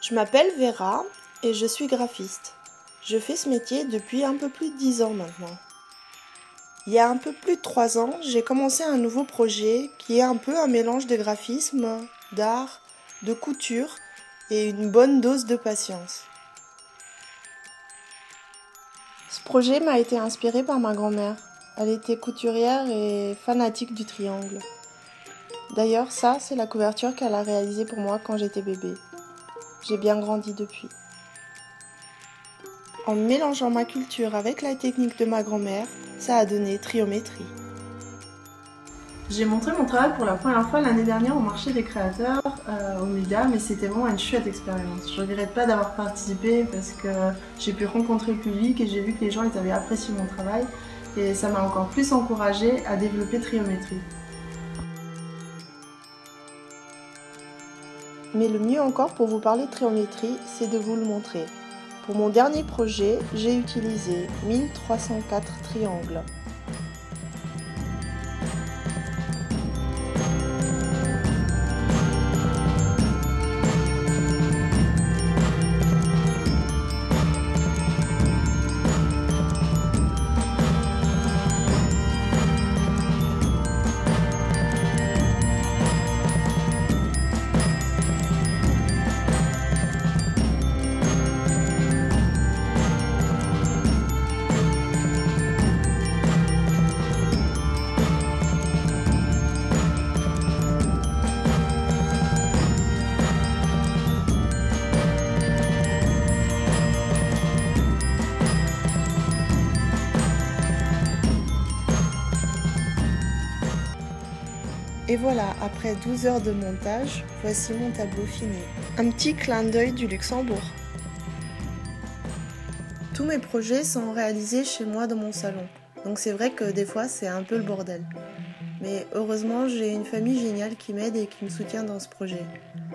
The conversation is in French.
Je m'appelle Vera et je suis graphiste. Je fais ce métier depuis un peu plus de 10 ans maintenant. Il y a un peu plus de 3 ans, j'ai commencé un nouveau projet qui est un peu un mélange de graphisme, d'art, de couture et une bonne dose de patience. Ce projet m'a été inspiré par ma grand-mère. Elle était couturière et fanatique du triangle. D'ailleurs, ça, c'est la couverture qu'elle a réalisée pour moi quand j'étais bébé. J'ai bien grandi depuis. En mélangeant ma culture avec la technique de ma grand-mère, ça a donné Triométrie. J'ai montré mon travail pour la première fois l'année dernière au marché des créateurs au MUDA, mais c'était vraiment une chouette expérience. Je regrette pas d'avoir participé parce que j'ai pu rencontrer le public et j'ai vu que les gens ils avaient apprécié mon travail et ça m'a encore plus encouragée à développer Triométrie. Mais le mieux encore pour vous parler de Triométrie, c'est de vous le montrer. Pour mon dernier projet, j'ai utilisé 1304 triangles. Et voilà, après 12 heures de montage, voici mon tableau fini. Un petit clin d'œil du Luxembourg. Tous mes projets sont réalisés chez moi dans mon salon. Donc c'est vrai que des fois c'est un peu le bordel. Mais heureusement j'ai une famille géniale qui m'aide et qui me soutient dans ce projet.